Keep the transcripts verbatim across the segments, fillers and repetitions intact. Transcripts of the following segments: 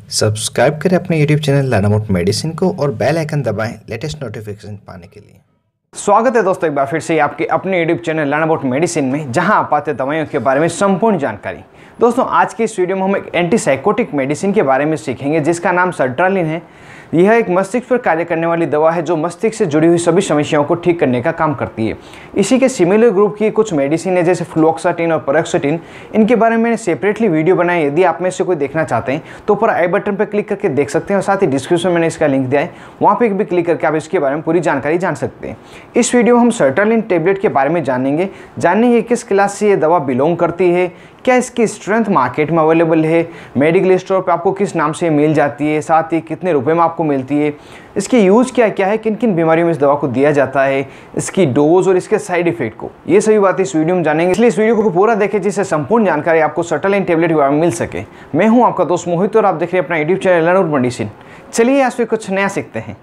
Subscribe करें अपने YouTube channel learn about medicine को और बेल आइकन दबाएं लेटेस्ट नोटिफिकेशन पाने के लिए। स्वागत है दोस्तों एक बार फिर से आपके अपने YouTube channel learn about medicine में, जहां आप पाते दवाइयों के बारे में संपूर्ण जानकारी। दोस्तों आज के इस वीडियो में हम एक एंटीसाइकोटिक मेडिसिन के बारे में सीखेंगे जिसका नाम सर्ट्रालिन है। यह एक मस्तिष्क पर कार्य करने वाली दवा है जो मस्तिष्क से जुड़ी हुई सभी समस्याओं को ठीक करने का काम करती है। इसी के सिमिलर ग्रुप की कुछ मेडिसिन है जैसे फ्लोक्साटिन और पैरोक्साटिन। इनके बारे में मैंने सेपरेटली वीडियो बनाई है। यदि आप में से कोई देखना चाहते हैं तो ऊपर आई बटन पर क्लिक करके देख सकते हैं और साथ ही डिस्क्रिप्शन में मैंने इसका लिंक दिया है, वहाँ पर भी क्लिक करके आप इसके बारे में पूरी जानकारी जान सकते हैं। इस वीडियो में हम सर्ट्रालिन टेबलेट के बारे में जानेंगे जानेंगे किस क्लास से ये दवा बिलोंग करती है, क्या इसकी स्ट्रेंथ मार्केट में अवेलेबल है, मेडिकल स्टोर पे आपको किस नाम से मिल जाती है, साथ ही कितने रुपए में आपको मिलती है, इसकी यूज़ क्या क्या है, किन किन बीमारियों में इस दवा को दिया जाता है, इसकी डोज और इसके साइड इफेक्ट को, ये सभी बातें इस वीडियो में जानेंगे। इसलिए इस वीडियो को पूरा देखें जिससे संपूर्ण जानकारी आपको सर्ट्रालिन टेबलेट के बारे में मिल सके। मैं हूँ आपका दोस्त मोहित और आप देख रहे हैं अपना YouTube channel learn about medicine. चलिए आज फिर कुछ नया सीखते हैं।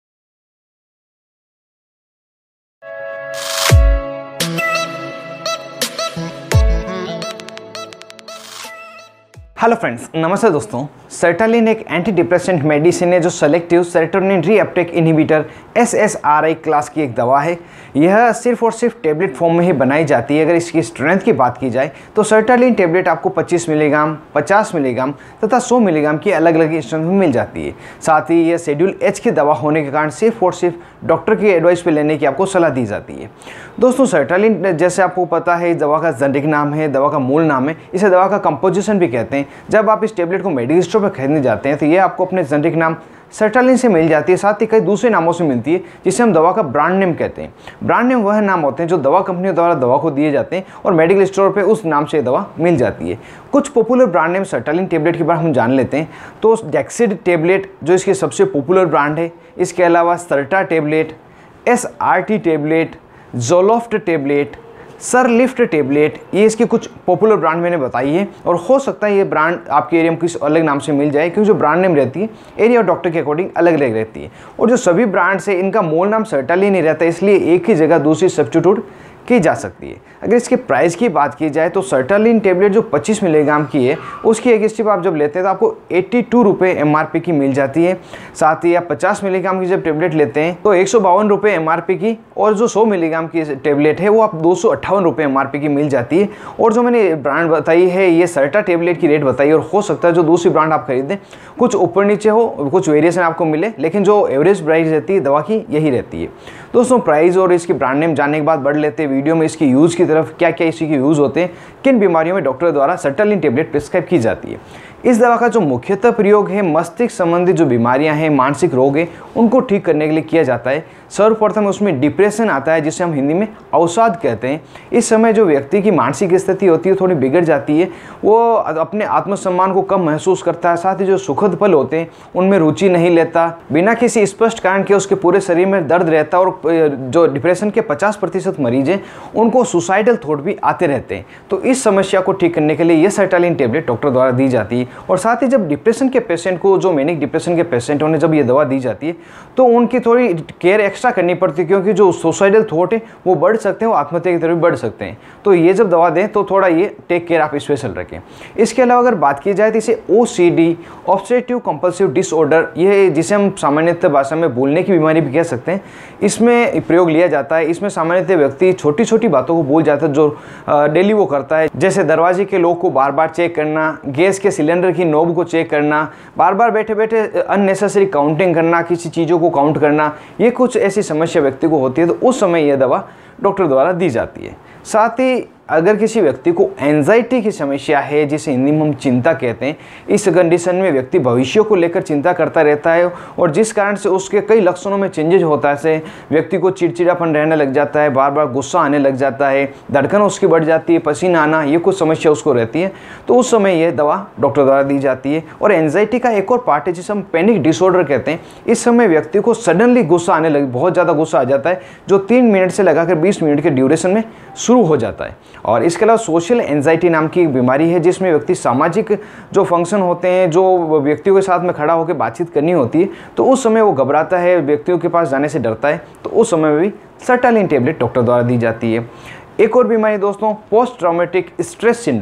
हेलो फ्रेंड्स, नमस्ते दोस्तों। सर्ट्रालिन एक एंटी डिप्रेसेंट मेडिसिन है जो selective serotonin reuptake inhibitor S S R I class की एक दवा है। यह सिर्फ और सिर्फ टेबलेट फॉर्म में ही बनाई जाती है। अगर इसकी स्ट्रेंथ की बात की जाए तो सर्ट्रालिन टेबलेट आपको पच्चीस मिलीग्राम, पचास मिलीग्राम तथा सौ मिलीग्राम की अलग अलग स्ट्रेंथ में मिल जाती है। साथ ही यह शेड्यूल एच की दवा होने के कारण सिर्फ और सिर्फ डॉक्टर की एडवाइस पे लेने की आपको सलाह दी जाती है। दोस्तों सर्ट्रालिन जैसे आपको पता है दवा का जेनेरिक नाम है, दवा का मूल नाम है, इसे दवा का कंपोजिशन भी कहते हैं। जब आप इस टेबलेट को मेडिकल स्टोर पर खरीदने जाते हैं तो ये आपको अपने जेनेरिक नाम सर्ट्रालिन से मिल जाती है। साथ ही कई दूसरे नामों से मिलती है जिसे हम दवा का ब्रांड नेम कहते हैं। ब्रांड नेम वह नाम होते हैं जो दवा कंपनियों द्वारा दवा को दिए जाते हैं और मेडिकल स्टोर पे उस नाम से दवा मिल जाती है। कुछ popular brand name sertraline tablet के बारे में हम जान लेते हैं। तो डेक्सिड टेबलेट जो इसकी सबसे पॉपुलर ब्रांड है, इसके अलावा serta tablet, S R T tablet, Zoloft tablet, Serlift tablet, ये इसके कुछ पॉपुलर ब्रांड मैंने बताई है। और हो सकता है ये ब्रांड आपके एरिया में किसी अलग नाम से मिल जाए क्योंकि जो ब्रांड नेम रहती है एरिया और डॉक्टर के अकॉर्डिंग अलग अलग रहती है। और जो सभी ब्रांड्स है इनका मूल नाम सर्ट्रालिन ही रहता है, इसलिए एक ही जगह दूसरी सब्स्टिट्यूट की जा सकती है। अगर इसके प्राइस की बात की जाए तो सर्ट्रालिन टेबलेट जो पच्चीस मिलीग्राम की है उसकी एक स्ट्रिप आप जब लेते हैं तो आपको एट्टी टू रुपये एम आर पी की मिल जाती है। साथ ही आप पचास मिलीग्राम की जब टेबलेट लेते हैं तो एक सौ बावन रुपये एम आर पी की, और जो सौ मिलीग्राम की टेबलेट है वो आप दो सौ अट्ठावन रुपये एम आर पी की मिल जाती है। और जो मैंने ब्रांड बताई है ये सर्टा टेबलेट की रेट बताई है, और हो सकता है जो दूसरी ब्रांड आप खरीदें कुछ ऊपर नीचे हो, कुछ वेरिएशन आपको मिले, लेकिन जो एवरेज प्राइस रहती है दवा की यही रहती है। दोस्तों प्राइस और इसकी ब्रांड नेम जानने के बाद बढ़ लेते हैं वीडियो में इसकी यूज़ की तरफ। क्या क्या इसी के यूज़ होते हैं, किन बीमारियों में डॉक्टर द्वारा सर्ट्रालिन टेबलेट प्रिस्क्राइब की जाती है। इस दवा का जो मुख्यतः प्रयोग है मस्तिष्क संबंधित जो बीमारियां हैं, मानसिक रोग हैं, उनको ठीक करने के लिए किया जाता है। सर्वप्रथम उसमें डिप्रेशन आता है जिसे हम हिंदी में अवसाद कहते हैं। इस समय जो व्यक्ति की मानसिक स्थिति होती है थोड़ी बिगड़ जाती है, वो अपने आत्मसम्मान को कम महसूस करता है। साथ ही जो सुखद पल होते हैं उनमें रुचि नहीं लेता, बिना किसी स्पष्ट कारण के उसके पूरे शरीर में दर्द रहता है। और जो डिप्रेशन के पचास प्रतिशत मरीज हैं उनको सुसाइडल थॉट भी आते रहते हैं। तो इस समस्या को ठीक करने के लिए ये सर्ट्रालिन टेबलेट डॉक्टर द्वारा दी जाती है। और साथ ही जब डिप्रेशन के पेशेंट को, जो मैनिक डिप्रेशन के पेशेंट उन्हें जब ये दवा दी जाती है तो उनकी थोड़ी केयर एक्स्ट्रा करनी पड़ती है, क्योंकि जो सुसाइडल थॉट है वो बढ़ सकते हैं, वो आत्महत्या की तरफ भी बढ़ सकते हैं। तो ये जब दवा दें तो थोड़ा ये टेक केयर आप स्पेशल रखें। इसके अलावा अगर बात की जाए तो इसे O C D, obsessive compulsive disorder, ये जिसे हम सामान्यतः भाषा में भूलने की बीमारी भी कह सकते हैं, इसमें प्रयोग लिया जाता है। इसमें सामान्यतः व्यक्ति छोटी छोटी बातों को भूल जाता है जो डेली वो करता है, जैसे दरवाजे के लॉक को बार बार चेक करना, गैस के सिलेंडर की नोब को चेक करना, बार बार बैठे बैठे अननेसेसरी काउंटिंग करना, किसी चीज़ों को काउंट करना, ये कुछ ऐसी समस्या व्यक्ति को होती है। तो उस समय यह दवा डॉक्टर द्वारा दी जाती है। साथ ही अगर किसी व्यक्ति को एंजाइटी की समस्या है जिसे हिंदी में हम चिंता कहते हैं, इस कंडीशन में व्यक्ति भविष्य को लेकर चिंता करता रहता है और जिस कारण से उसके कई लक्षणों में चेंजेज होता है। जैसे व्यक्ति को चिड़चिड़ापन रहने लग जाता है, बार बार गुस्सा आने लग जाता है, धड़कन उसकी बढ़ जाती है, पसीना आना, ये कुछ समस्या उसको रहती है। तो उस समय यह दवा डॉक्टर द्वारा दी जाती है। और एंजाइटी का एक और पार्ट है जिसे हम पैनिक डिसऑर्डर कहते हैं। इस समय व्यक्ति को सडनली गुस्सा आने लगे, बहुत ज़्यादा गुस्सा आ जाता है जो तीन मिनट से लगाकर बीस मिनट के ड्यूरेशन में शुरू हो जाता है। और इसके अलावा सोशल एंजाइटी नाम की एक बीमारी है जिसमें व्यक्ति सामाजिक जो फंक्शन होते हैं, जो व्यक्तियों के साथ में खड़ा होकर बातचीत करनी होती है, तो उस समय वो घबराता है, व्यक्तियों के पास जाने से डरता है। तो उस समय में भी सर्ट्रालिन टेबलेट डॉक्टर द्वारा दी जाती है। एक और बीमारी दोस्तों पोस्ट ट्रॉमेटिक स्ट्रेस सिंड्रोम,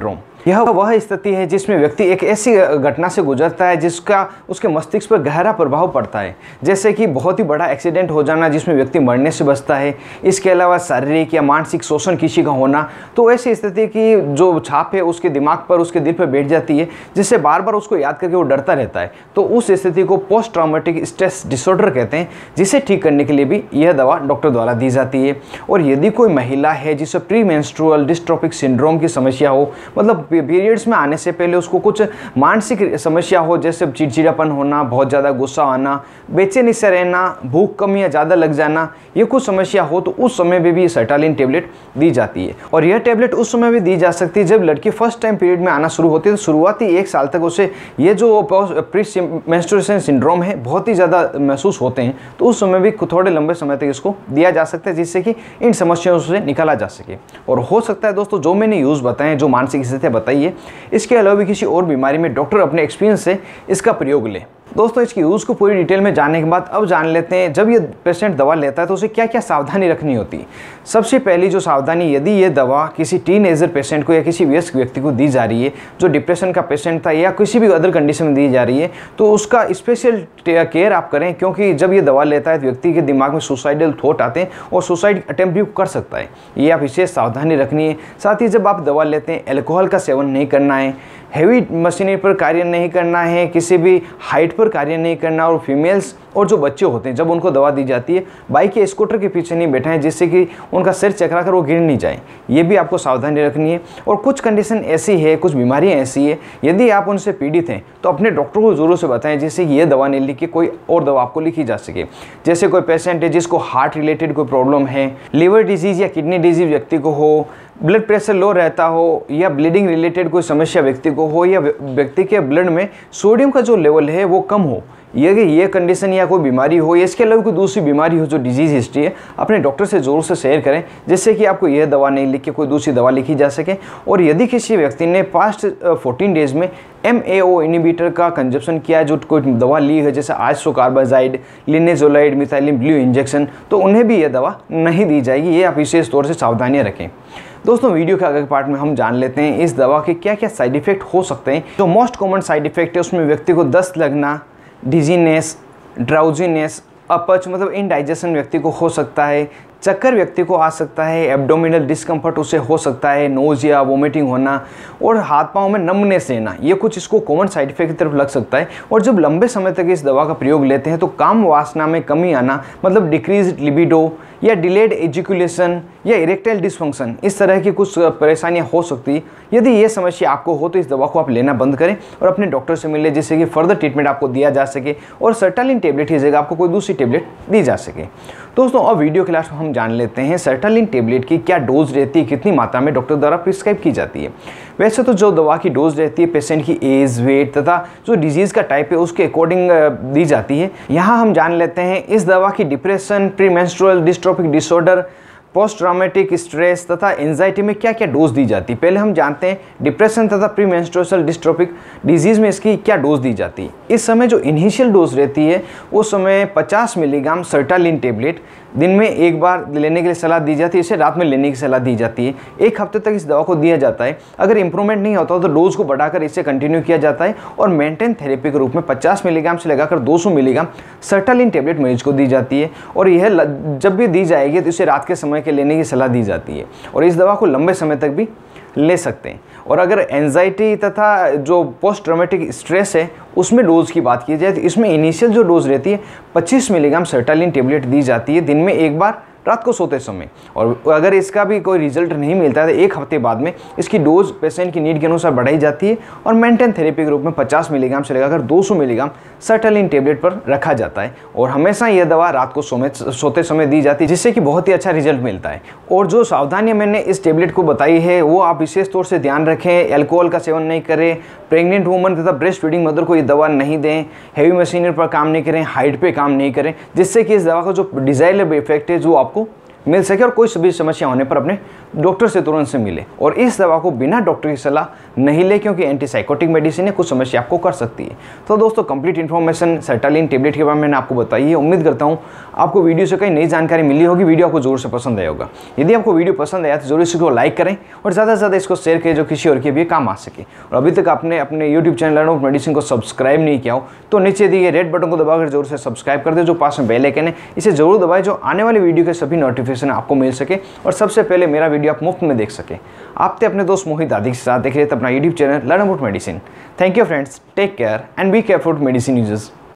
यह वह स्थिति है जिसमें व्यक्ति एक ऐसी घटना से गुजरता है जिसका उसके मस्तिष्क पर गहरा प्रभाव पड़ता है, जैसे कि बहुत ही बड़ा एक्सीडेंट हो जाना जिसमें व्यक्ति मरने से बचता है। इसके अलावा शारीरिक या मानसिक शोषण किसी का होना, तो ऐसी स्थिति की जो छाप है उसके दिमाग पर, उसके दिल पर बैठ जाती है, जिससे बार बार उसको याद करके वो डरता रहता है। तो उस स्थिति को पोस्ट ट्रॉमेटिक स्ट्रेस डिसऑर्डर कहते हैं, जिसे ठीक करने के लिए भी यह दवा डॉक्टर द्वारा दी जाती है। और यदि कोई महिला है जिसे प्री मेंस्ट्रुअल डिस्ट्रोफिक सिंड्रोम की समस्या हो, मतलब पीरियड्स में आने से पहले उसको कुछ मानसिक समस्या हो, जैसे चिड़चिड़ापन होना, बहुत ज़्यादा गुस्सा आना, बेचैनी से रहना, भूख कम या ज़्यादा लग जाना, ये कुछ समस्या हो, तो उस समय में भी सर्टालिन टेबलेट दी जाती है। और यह टेबलेट उस समय भी दी जा सकती है जब लड़की फर्स्ट टाइम पीरियड में आना शुरू होती है। तो शुरुआती एक साल तक उसे ये जो प्री मेंस्ट्रुएशन सिंड्रोम है बहुत ही ज़्यादा महसूस होते हैं, तो उस समय भी थोड़े लंबे समय तक इसको दिया जा सकता है, जिससे कि इन समस्याओं से निकाला जा सके। और हो सकता है दोस्तों जो मैंने यूज़ बताएं, जो मानसिक स्थितियाँ बताई है, इसके अलावा भी किसी और बीमारी में डॉक्टर अपने एक्सपीरियंस से इसका प्रयोग ले। दोस्तों इसकी यूज़ को पूरी डिटेल में जानने के बाद अब जान लेते हैं जब ये पेशेंट दवा लेता है तो उसे क्या क्या सावधानी रखनी होती है। सबसे पहली जो सावधानी, यदि ये दवा किसी टीनेजर पेशेंट को या किसी वयस्क व्यक्ति को दी जा रही है जो डिप्रेशन का पेशेंट था या किसी भी अदर कंडीशन में दी जा रही है, तो उसका स्पेशल केयर आप करें, क्योंकि जब ये दवा लेता है तो व्यक्ति के दिमाग में सुसाइडल थॉट आते हैं और सुसाइड अटेम्प्ट भी कर सकता है। ये आप विशेष सावधानी रखनी है। साथ ही जब आप दवा लेते हैं एल्कोहल का सेवन नहीं करना है, हैवी मशीनरी पर कार्य नहीं करना है, किसी भी हाइट पर कार्य नहीं करना, और फीमेल्स और जो बच्चे होते हैं जब उनको दवा दी जाती है बाइक या स्कूटर के पीछे नहीं बैठा है, जिससे कि उनका सिर चकरा कर वो गिर नहीं जाए। ये भी आपको सावधानी रखनी है। और कुछ कंडीशन ऐसी है, कुछ बीमारियां ऐसी है, यदि आप उनसे पीड़ित हैं तो अपने डॉक्टर को ज़रूर से बताएं, जिससे कि ये दवा नहीं लिख के कोई और दवा आपको लिखी जा सके। जैसे कोई पेशेंट है जिसको हार्ट रिलेटेड कोई प्रॉब्लम है, लिवर डिजीज़ या किडनी डिजीज़ व्यक्ति को हो, ब्लड प्रेशर लो रहता हो, या ब्लीडिंग रिलेटेड कोई समस्या व्यक्ति को हो, या व्यक्ति के ब्लड में सोडियम का जो लेवल है वो कम हो, ये ये कंडीशन या कोई बीमारी हो, या इसके अलावा कोई दूसरी बीमारी हो जो डिजीज हिस्ट्री है, अपने डॉक्टर से ज़रूर से शेयर करें, जिससे कि आपको यह दवा नहीं लिख के कोई दूसरी दवा लिखी जा सके। और यदि किसी व्यक्ति ने पास्ट फोर्टीन डेज में एम ए ओ इनिबिटर का कंजप्शन किया है, जो कोई दवा ली है जैसे isocarboxazid, linezolid, methylene blue injection, तो उन्हें भी यह दवा नहीं दी जाएगी। ये आप विशेष तौर से सावधानियाँ रखें। दोस्तों वीडियो के आगे पार्ट में हम जान लेते हैं इस दवा के क्या क्या साइड इफ़ेक्ट हो सकते हैं। जो मोस्ट कॉमन साइड इफ़ेक्ट है उसमें व्यक्ति को दस्त लगना, डिजीनेस, ड्राउजीनेस, अपच मतलब इनडाइजेशन व्यक्ति को हो सकता है, चक्कर व्यक्ति को आ सकता है, एब्डोमिनल डिस्कम्फर्ट उसे हो सकता है, नोजिया, वोमिटिंग होना, और हाथ पांव में नमनेस रहना, ये कुछ इसको कॉमन साइड इफेक्ट की तरफ लग सकता है। और जब लंबे समय तक इस दवा का प्रयोग लेते हैं तो काम वासना में कमी आना, मतलब डिक्रीज लिबिडो या डिलेड एजिकुलेशन या इरेक्टाइल डिसफंक्शन, इस तरह की कुछ परेशानियां हो सकती है। यदि ये समस्या आपको हो तो इस दवा को आप लेना बंद करें और अपने डॉक्टर से मिलें, जिससे कि फर्दर ट्रीटमेंट आपको दिया जा सके और सर्टालिन टेबलेट की जगह आपको कोई दूसरी टेबलेट दी जा सके। दोस्तों अब वीडियो के लास्ट में हम जान लेते हैं सर्टालिन टेबलेट की क्या डोज रहती है, कितनी मात्रा में डॉक्टर द्वारा प्रिस्क्राइब की जाती है। वैसे तो जो दवा की डोज रहती है पेशेंट की एज, वेट तथा जो डिजीज़ का टाइप है उसके अकॉर्डिंग दी जाती है। यहाँ हम जान लेते हैं इस दवा की depression, premenstrual dystrophic disorder, post traumatic stress तथा एंजाइटी में क्या क्या डोज दी जाती है। पहले हम जानते हैं डिप्रेशन तथा प्रीमेंस्ट्रुअल डिस्ट्रोफिक डिजीज़ में इसकी क्या डोज दी जाती है। इस समय जो इनिशियल डोज रहती है उस समय पचास मिलीग्राम सर्टालिन टेबलेट दिन में एक बार लेने के लिए सलाह दी जाती है, इसे रात में लेने की सलाह दी जाती है। एक हफ्ते तक इस दवा को दिया जाता है। अगर इंप्रूवमेंट नहीं होता तो डोज को बढ़ाकर इसे कंटिन्यू किया जाता है और मेंटेन थेरेपी के रूप में पचास मिलीग्राम से लगाकर दो सौ मिलीग्राम सर्टालिन टेबलेट मरीज को दी जाती है। और यह जब भी दी जाएगी तो इसे रात के समय के लेने की सलाह दी जाती है और इस दवा को लंबे समय तक भी ले सकते हैं। और अगर एंजाइटी तथा जो पोस्ट ट्रॉमेटिक स्ट्रेस है उसमें डोज की बात की जाए तो इसमें इनिशियल जो डोज रहती है पच्चीस मिलीग्राम सर्टालिन टेबलेट दी जाती है दिन में एक बार रात को सोते समय। और अगर इसका भी कोई रिजल्ट नहीं मिलता है तो एक हफ्ते बाद में इसकी डोज पेशेंट की नीड के अनुसार बढ़ाई जाती है और मेंटेन थेरेपी के रूप में पचास मिलीग्राम से लगाकर दो सौ मिलीग्राम सर्टालिन टेबलेट पर रखा जाता है। और हमेशा यह दवा रात को सोने सोते समय दी जाती है, जिससे कि बहुत ही अच्छा रिजल्ट मिलता है। और जो सावधानियां मैंने इस टेबलेट को बताई है वो आप विशेष तौर से ध्यान रखें। एल्कोहल का सेवन नहीं करें, प्रेग्नेंट वुमन तथा ब्रेस्ट फीडिंग मदर को ये दवा नहीं दें, हैवी मशीनरी पर काम नहीं करें, हाइट पे काम नहीं करें, जिससे कि इस दवा का जो डिजायरेबल इफेक्ट है जो आपको मिल सके और कोई भी समस्या होने पर अपने डॉक्टर से तुरंत से मिले और इस दवा को बिना डॉक्टर की सलाह नहीं ले, क्योंकि एंटीसाइकोटिक मेडिसिन है, कुछ समस्या आपको कर सकती है। तो दोस्तों कंप्लीट इन्फॉर्मेशन सर्टालिन टेबलेट के बारे में मैंने आपको बताई है। उम्मीद करता हूँ आपको वीडियो से कई नई जानकारी मिली होगी। वीडियो आपको जरूर से पसंद आया होगा। यदि आपको वीडियो पसंद आया तो जरूर इसको लाइक करें और ज़्यादा से ज़्यादा इसको शेयर करें, जो किसी और के भी काम आ सके। और अभी तक आपने अपने YouTube channel learn about medicine को सब्सक्राइब नहीं किया हो तो नीचे दिए रेड बटन को दबाकर जरूर से सब्सक्राइब कर दे, जो पास में बेल आइकन है इसे जरूर दबाएं, जो आने वाली वीडियो के सभी नोटिफिकेशन आपको मिल सके और सबसे पहले मेरा वीडियो आप मुफ्त में देख सके। आप थे अपने दोस्त मोहित दादी के साथ देख रहे थे अपना YouTube channel learn about medicine. Thank you friends, take care and be careful medicine users.